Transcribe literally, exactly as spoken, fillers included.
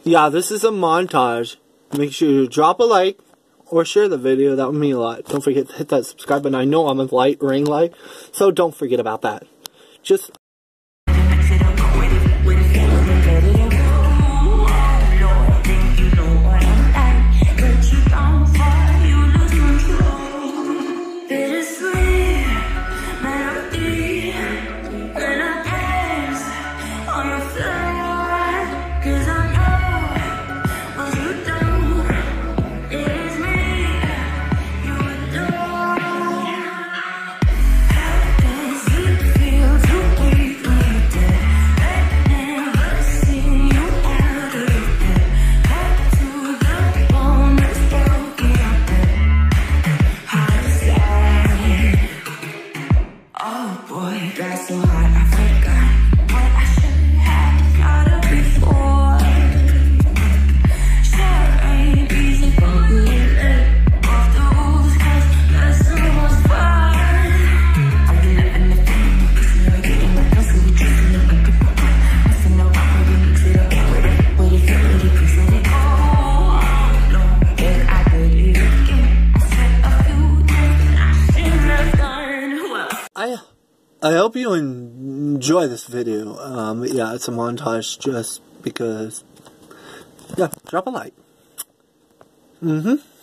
yeah, this is a montage. Make sure you drop a like or share the video. That would mean a lot. Don't forget to hit that subscribe button. I know I'm a light ring light, so don't forget about that. Just I I hope you enjoy this video. Um, yeah, it's a montage just because. Yeah, drop a like. Mm-hmm.